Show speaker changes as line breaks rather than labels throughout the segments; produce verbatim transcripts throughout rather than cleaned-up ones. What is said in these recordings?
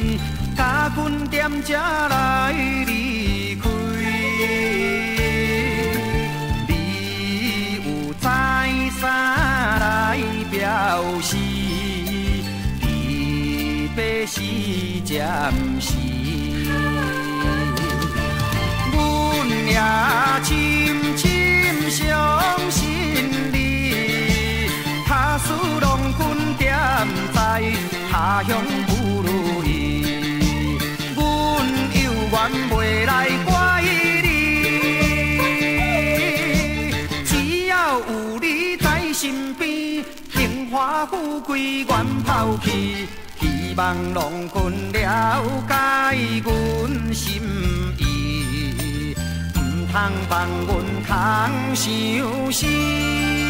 甲阮踮这来离开。你有知啥来表示？离别是暂时。阮也深深相信你，他事拢困踮在他乡不如意，阮犹原袂来怪你，只要有你在身边，荣华富贵愿抛弃，希望拢困了解阮心意，唔通放阮空伤心。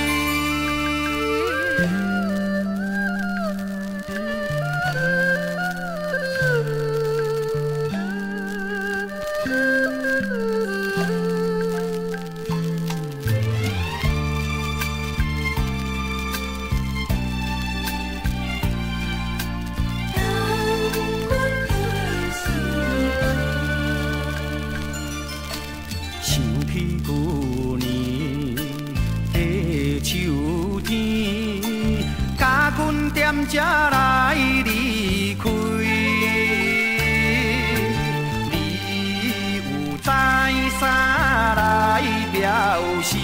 这来离开，你有知啥来表示？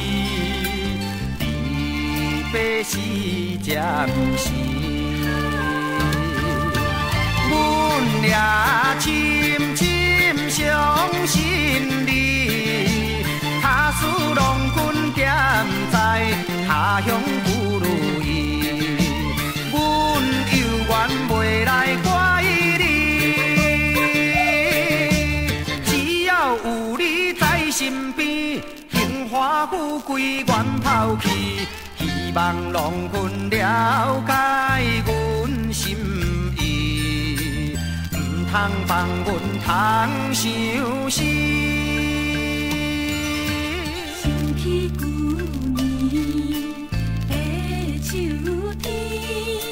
离别是暂时，阮也深深相信你，他事拢困踮在他乡不如意。愿袂来怪你，只要有你在身边，荣华富贵愿抛弃，希望拢困了解阮心意，唔通放阮空伤心。想起旧年的秋天。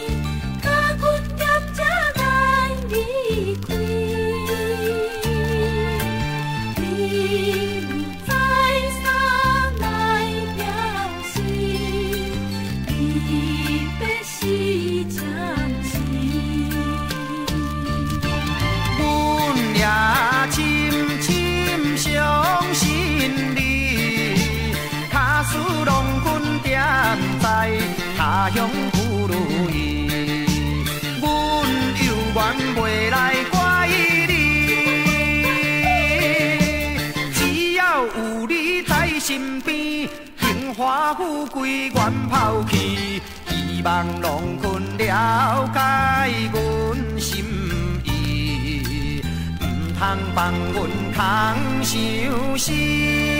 他乡不如意，阮犹原袂来怪你，只要有你在身边，荣华富贵愿抛弃，希望拢困了解阮心意，唔通放阮空伤心。